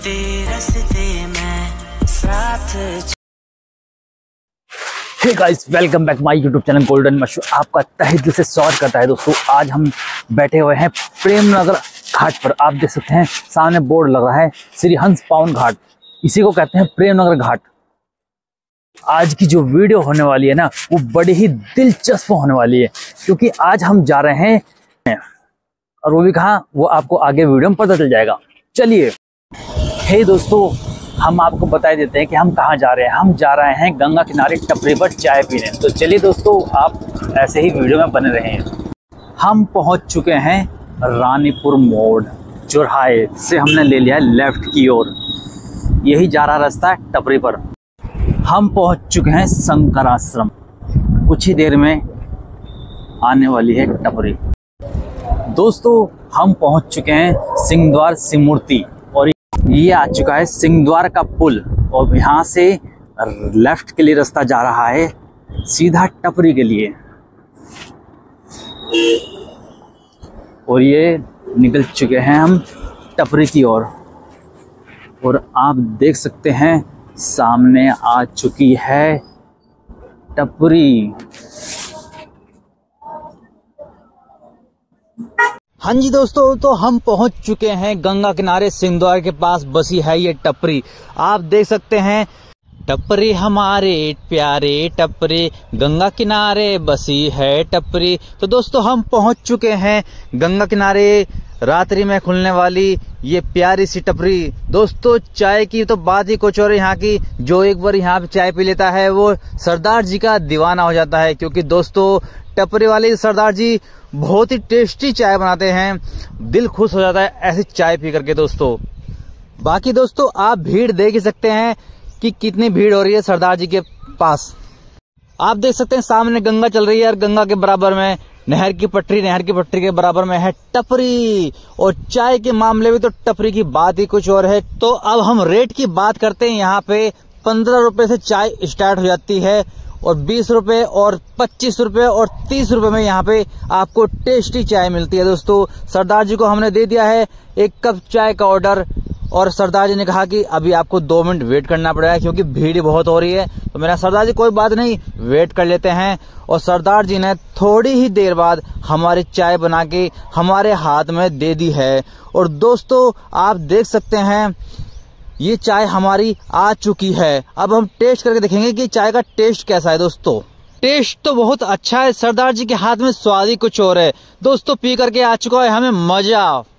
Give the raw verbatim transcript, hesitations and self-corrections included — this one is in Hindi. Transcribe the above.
रस्ते रस्ते में साथ। Hey guys, welcome back my YouTube channel golden मशहूर। आपका तहे दिल से स्वागत करता है दोस्तों। आज हम बैठे हुए हैं प्रेमनगर घाट पर। आप देख सकते हैं सामने बोर्ड लग रहा है श्री हंस पावन घाट, इसी को कहते हैं प्रेमनगर घाट। आज की जो वीडियो होने वाली है ना, वो बड़ी ही दिलचस्प होने वाली है, क्योंकि आज हम जा रहे हैं, और वो भी कहाँ, वो आपको आगे वीडियो में पता चल जाएगा। चलिए हे दोस्तों, हम आपको बता देते हैं कि हम कहाँ जा रहे हैं। हम जा रहे हैं गंगा किनारे टपरी पर चाय पीने। तो चलिए दोस्तों, आप ऐसे ही वीडियो में बने रहें। हम पहुंच चुके हैं रानीपुर मोड़, चौराहे से हमने ले लिया है लेफ्ट की ओर। यही जा रहा रास्ता है टपरी पर। हम पहुंच चुके हैं शंकर आश्रम। कुछ ही देर में आने वाली है टपरी। दोस्तों, हम पहुंच चुके हैं सिंहद्वार सिमूर्ति, और ये आ चुका है सिंहद्वार का पुल, और यहाँ से लेफ्ट के लिए रास्ता जा रहा है सीधा टपरी के लिए। और ये निकल चुके हैं हम टपरी की ओर, और, और आप देख सकते हैं सामने आ चुकी है टपरी। हाँ जी दोस्तों, तो हम पहुंच चुके हैं गंगा किनारे सिंहद्वार के पास बसी है ये टपरी। आप देख सकते हैं, टपरी हमारे प्यारे टपरी, गंगा किनारे बसी है टपरी। तो दोस्तों, हम पहुंच चुके हैं गंगा किनारे रात्रि में खुलने वाली ये प्यारी सी टपरी। दोस्तों, चाय की तो बात ही कुछ और है यहाँ की। जो एक बार यहाँ पे चाय पी लेता है वो सरदार जी का दीवाना हो जाता है, क्योंकि दोस्तों टपरी वाले सरदार जी बहुत ही टेस्टी चाय बनाते हैं। दिल खुश हो जाता है ऐसी चाय पी करके दोस्तों। बाकी दोस्तों, आप भीड़ देख ही सकते हैं कि कितनी भीड़ हो रही है सरदार जी के पास। आप देख सकते हैं सामने गंगा चल रही है, और गंगा के बराबर में नहर की पटरी, नहर की पटरी के बराबर में है टपरी। और चाय के मामले में तो टपरी की बात ही कुछ और है। तो अब हम रेट की बात करते हैं। यहाँ पे पंद्रह रुपए से चाय स्टार्ट हो जाती है, और बीस रुपए और पच्चीस रुपए और तीस रुपए में यहाँ पे आपको टेस्टी चाय मिलती है दोस्तों। सरदार जी को हमने दे दिया है एक कप चाय का ऑर्डर, और सरदार जी ने कहा कि अभी आपको दो मिनट वेट करना पड़ेगा क्योंकि भीड़ बहुत हो रही है। तो मेरा सरदार जी कोई बात नहीं, वेट कर लेते हैं। और सरदार जी ने थोड़ी ही देर बाद हमारी चाय बना के हमारे हाथ में दे दी है। और दोस्तों, आप देख सकते हैं ये चाय हमारी आ चुकी है। अब हम टेस्ट करके देखेंगे कि चाय का टेस्ट कैसा है। दोस्तों, टेस्ट तो बहुत अच्छा है। सरदार जी के हाथ में स्वाद ही कुछ और है दोस्तों। पी करके आ चुका है हमें मजा।